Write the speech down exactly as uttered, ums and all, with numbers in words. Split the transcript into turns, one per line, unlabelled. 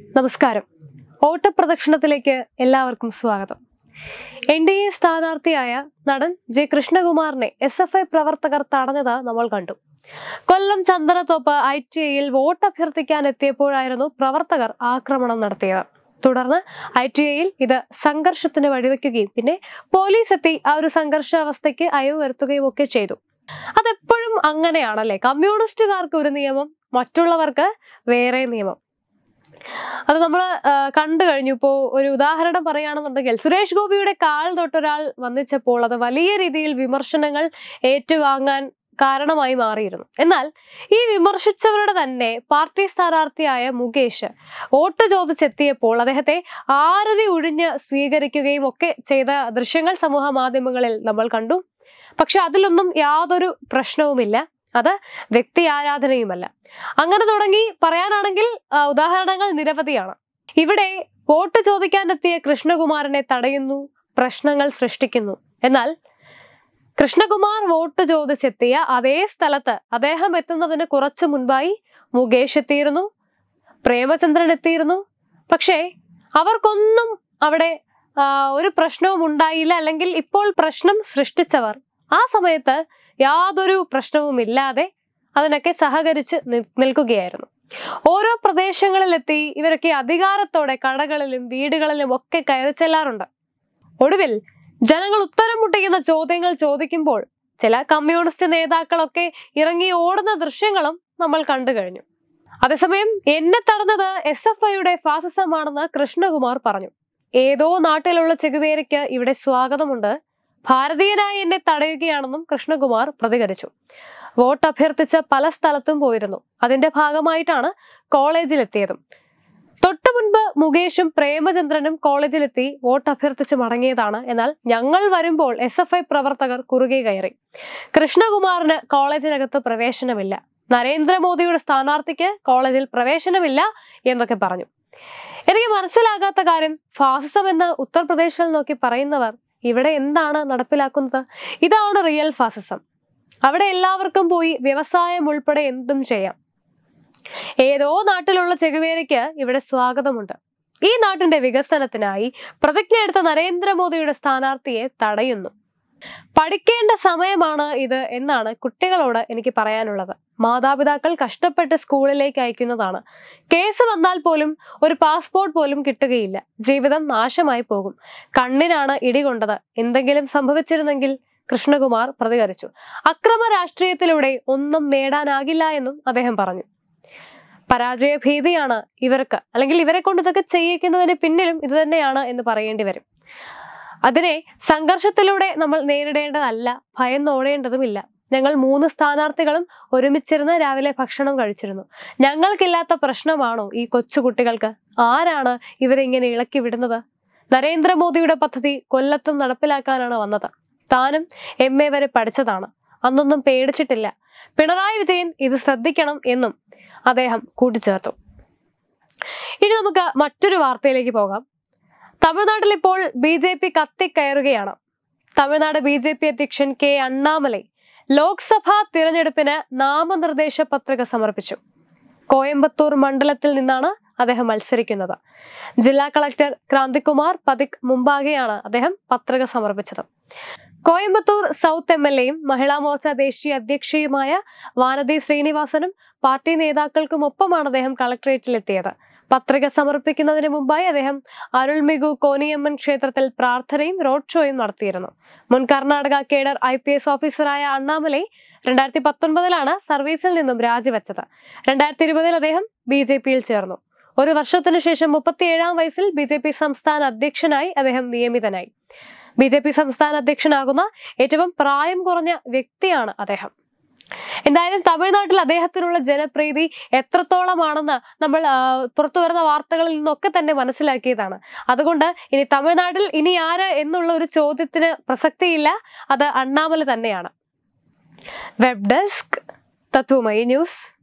നമസ്കാരം. ഓട്ടപ്രദക്ഷിണത്തിലേക്ക് എല്ലാവർക്കും സ്വാഗതം. എൻ ഡി എ സ്ഥാനാർത്ഥിയായ നടൻ ജെ കൃഷ്ണകുമാറിനെ എസ് എഫ് ഐ പ്രവർത്തകർ തടഞ്ഞത് നമ്മൾ കണ്ടു. കൊല്ലം ചന്ദനത്തോപ്പ് ഐ ടി ഐയിൽ വോട്ട് അഭ്യർത്ഥിക്കാൻ എത്തിയപ്പോഴായിരുന്നു പ്രവർത്തകർ ആക്രമണം നടത്തിയത്. തുടർന്ന് ഐ ടി ഐയിൽ ഇത് സംഘർഷത്തിന് വഴിവെക്കുകയും പിന്നെ പോലീസ് എത്തി ആ ഒരു സംഘർഷാവസ്ഥയ്ക്ക് അയവ് വരുത്തുകയും ഒക്കെ ചെയ്തു. അതെപ്പോഴും അങ്ങനെയാണല്ലേ? കമ്മ്യൂണിസ്റ്റുകാർക്ക് ഒരു നിയമം, മറ്റുള്ളവർക്ക് വേറെ നിയമം. അത് നമ്മൾ കണ്ടു കഴിഞ്ഞു. ഇപ്പോ ഒരു ഉദാഹരണം പറയുകയാണെന്നുണ്ടെങ്കിൽ, സുരേഷ് ഗോപിയുടെ കാൽ തൊട്ടൊരാൾ വന്നിച്ചപ്പോൾ അത് വലിയ രീതിയിൽ വിമർശനങ്ങൾ ഏറ്റുവാങ്ങാൻ കാരണമായി മാറിയിരുന്നു. എന്നാൽ ഈ വിമർശിച്ചവരുടെ തന്നെ പാർട്ടി സ്ഥാനാർത്ഥിയായ മുകേഷ് വോട്ട് ചോദിച്ചെത്തിയപ്പോൾ അദ്ദേഹത്തെ ആരതി ഒഴിഞ്ഞ് സ്വീകരിക്കുകയും ഒക്കെ ചെയ്ത ദൃശ്യങ്ങൾ സമൂഹ മാധ്യമങ്ങളിൽ നമ്മൾ കണ്ടു. പക്ഷെ അതിലൊന്നും യാതൊരു പ്രശ്നവുമില്ല. അത് വ്യക്തി ആരാധനയുമല്ല. അങ്ങനെ തുടങ്ങി പറയാനാണെങ്കിൽ ഉദാഹരണങ്ങൾ നിരവധിയാണ്. ഇവിടെ വോട്ട് ചോദിക്കാനെത്തിയ കൃഷ്ണകുമാറിനെ തടയുന്നു, പ്രശ്നങ്ങൾ സൃഷ്ടിക്കുന്നു. എന്നാൽ കൃഷ്ണകുമാർ വോട്ട് ചോദിച്ചെത്തിയ അതേ സ്ഥലത്ത് അദ്ദേഹം എത്തുന്നതിന് കുറച്ചു മുൻപായി മുകേഷ് എത്തിയിരുന്നു, പ്രേമചന്ദ്രൻ എത്തിയിരുന്നു. പക്ഷേ അവർക്കൊന്നും അവിടെ ഒരു പ്രശ്നവും ഉണ്ടായില്ല. അല്ലെങ്കിൽ ഇപ്പോൾ പ്രശ്നം സൃഷ്ടിച്ചവർ ആ സമയത്ത് യാതൊരു പ്രശ്നവും ഇല്ലാതെ അതിനൊക്കെ സഹകരിച്ച് നിൽക്കുകയായിരുന്നു. ഓരോ പ്രദേശങ്ങളിലെത്തി ഇവരൊക്കെ അധികാരത്തോടെ കടകളിലും വീടുകളിലും ഒക്കെ കയറി ചെല്ലാറുണ്ട്. ഒടുവിൽ ജനങ്ങൾ ഉത്തരം മുട്ടിക്കുന്ന ചോദ്യങ്ങൾ ചോദിക്കുമ്പോൾ ചില കമ്മ്യൂണിസ്റ്റ് നേതാക്കളൊക്കെ ഇറങ്ങി ഓടുന്ന ദൃശ്യങ്ങളും നമ്മൾ കണ്ടു കഴിഞ്ഞു. അതേസമയം എന്നെ തടഞ്ഞത് എസ് എഫ് ഐയുടെ ഫാസിസമാണെന്ന് കൃഷ്ണകുമാർ പറഞ്ഞു. ഏതോ നാട്ടിലുള്ള ചെകുവേരയ്ക്ക് ഇവിടെ സ്വാഗതമുണ്ട്, ഭാരതീയനായി എന്നെ തടയുകയാണെന്നും കൃഷ്ണകുമാർ പ്രതികരിച്ചു. വോട്ട് അഭ്യർത്ഥിച്ച പല സ്ഥലത്തും പോയിരുന്നു. അതിന്റെ ഭാഗമായിട്ടാണ് കോളേജിലെത്തിയതും. തൊട്ടു മുൻപ് മുകേഷും പ്രേമചന്ദ്രനും കോളേജിലെത്തി വോട്ട് അഭ്യർത്ഥിച്ച് മടങ്ങിയതാണ്. എന്നാൽ ഞങ്ങൾ വരുമ്പോൾ എസ് എഫ് ഐ പ്രവർത്തകർ കുറുകെ കയറി. കൃഷ്ണകുമാറിന് കോളേജിനകത്ത് പ്രവേശനമില്ല, നരേന്ദ്രമോദിയുടെ സ്ഥാനാർത്ഥിക്ക് കോളേജിൽ പ്രവേശനമില്ല എന്നൊക്കെ പറഞ്ഞു. എനിക്ക് മനസ്സിലാകാത്ത കാര്യം, ഫാസിസം എന്ന് ഉത്തർപ്രദേശിൽ നോക്കി പറയുന്നവർ ഇവിടെ എന്താണ് നടപ്പിലാക്കുന്നത്? ഇതാണ് റിയൽ ഫാസിസം. അവിടെ എല്ലാവർക്കും പോയി വ്യവസായം ഉൾപ്പെടെ എന്തും ചെയ്യാം. ഏതോ നാട്ടിലുള്ള ചെകുവേരയ്ക്ക് ഇവിടെ സ്വാഗതമുണ്ട്. ഈ നാട്ടിന്റെ വികസനത്തിനായി പ്രതിജ്ഞ എടുത്ത നരേന്ദ്രമോദിയുടെ സ്ഥാനാർത്ഥിയെ തടയുന്നു. പഠിക്കേണ്ട സമയമാണ് ഇത് എന്നാണ് കുട്ടികളോട് എനിക്ക് പറയാനുള്ളത്. മാതാപിതാക്കൾ കഷ്ടപ്പെട്ട് സ്കൂളിലേക്ക് അയക്കുന്നതാണ്. കേസ് വന്നാൽ പോലും ഒരു പാസ്പോർട്ട് പോലും കിട്ടുകയില്ല. ജീവിതം നാശമായി പോകും. കണ്ണിനാണ് ഇടികൊണ്ടത്. എന്തെങ്കിലും സംഭവിച്ചിരുന്നെങ്കിൽ, കൃഷ്ണകുമാർ പ്രതികരിച്ചു. അക്രമ രാഷ്ട്രീയത്തിലൂടെ ഒന്നും നേടാനാകില്ല എന്നും അദ്ദേഹം പറഞ്ഞു. പരാജയ ഭീതിയാണ് ഇവർക്ക്, അല്ലെങ്കിൽ ഇവരെ കൊണ്ട് ഇതൊക്കെ ചെയ്യിക്കുന്നതിന് പിന്നിലും ഇത് തന്നെയാണ് എന്ന് പറയേണ്ടി വരും. അതിനെ സംഘർഷത്തിലൂടെ നമ്മൾ നേരിടേണ്ടതല്ല, ഭയന്നോടേണ്ടതുമില്ല. ഞങ്ങൾ മൂന്ന് സ്ഥാനാർത്ഥികളും ഒരുമിച്ചിരുന്ന് രാവിലെ ഭക്ഷണം കഴിച്ചിരുന്നു. ഞങ്ങൾക്കില്ലാത്ത പ്രശ്നമാണോ ഈ കൊച്ചുകുട്ടികൾക്ക്? ആരാണ് ഇവരെ ഇങ്ങനെ ഇളക്കി വിടുന്നത്? നരേന്ദ്രമോദിയുടെ പദ്ധതി കൊല്ലത്തും നടപ്പിലാക്കാനാണ് വന്നത്. താനും എം എ വരെ പഠിച്ചതാണ്. അന്നൊന്നും പേടിച്ചിട്ടില്ല. പിണറായി വിജയൻ ഇത് ശ്രദ്ധിക്കണം എന്നും അദ്ദേഹം കൂട്ടിച്ചേർത്തു. ഇനി നമുക്ക് മറ്റൊരു വാർത്തയിലേക്ക് പോകാം. തമിഴ്നാട്ടിൽ ഇപ്പോൾ ബി ജെ പി കത്തിക്കയറുകയാണ്. തമിഴ്നാട് ബി ജെ പി അധ്യക്ഷൻ കെ അണ്ണാമലൈ ലോക്സഭാ തിരഞ്ഞെടുപ്പിന് നാമനിർദ്ദേശ പത്രിക സമർപ്പിച്ചു. കോയമ്പത്തൂർ മണ്ഡലത്തിൽ നിന്നാണ് അദ്ദേഹം മത്സരിക്കുന്നത്. ജില്ലാ കളക്ടർ ക്രാന്തികുമാർ പതിക് മുമ്പാകെയാണ് അദ്ദേഹം പത്രിക സമർപ്പിച്ചത്. കോയമ്പത്തൂർ സൗത്ത് എം എൽ എയും മഹിളാ മോർച്ച ദേശീയ അധ്യക്ഷയുമായ വാനതി ശ്രീനിവാസനും പാർട്ടി നേതാക്കൾക്കുമൊപ്പമാണ് അദ്ദേഹം കളക്ടറേറ്റിലെത്തിയത്. പത്രിക സമർപ്പിക്കുന്നതിന് മുമ്പായി അദ്ദേഹം അരുൾമികു കോനിയമ്മൻ ക്ഷേത്രത്തിൽ പ്രാർത്ഥനയും റോഡ് ഷോയും നടത്തിയിരുന്നു. മുൻ Karnataka cadre I P S ഓഫീസറായ അണ്ണാമലൈ രണ്ടായിരത്തി പത്തൊൻപതിലാണ് സർവീസിൽ നിന്നും രാജിവെച്ചത്. രണ്ടായിരത്തി ഇരുപതിൽ അദ്ദേഹം ബി ജെ പിയിൽ ചേർന്നു. ഒരു വർഷത്തിനു ശേഷം മുപ്പത്തിയേഴാം വയസ്സിൽ ബി ജെ പി സംസ്ഥാന അധ്യക്ഷനായി അദ്ദേഹം നിയമിതനായി. ബി ജെ പി സംസ്ഥാന അധ്യക്ഷനാകുന്ന ഏറ്റവും പ്രായം കുറഞ്ഞ വ്യക്തിയാണ് അദ്ദേഹം. എന്തായാലും തമിഴ്നാട്ടിൽ അദ്ദേഹത്തിനുള്ള ജനപ്രീതി എത്രത്തോളമാണെന്ന് നമ്മൾ പുറത്തു വരുന്ന വാർത്തകളിൽ നിന്നൊക്കെ തന്നെ മനസ്സിലാക്കിയതാണ്. അതുകൊണ്ട് ഇനി തമിഴ്നാട്ടിൽ ഇനി ആര് എന്നുള്ള ഒരു ചോദ്യത്തിന് പ്രസക്തിയില്ല. അത് അണ്ണാമല തന്നെയാണ്. Web desk Tatwamayi news.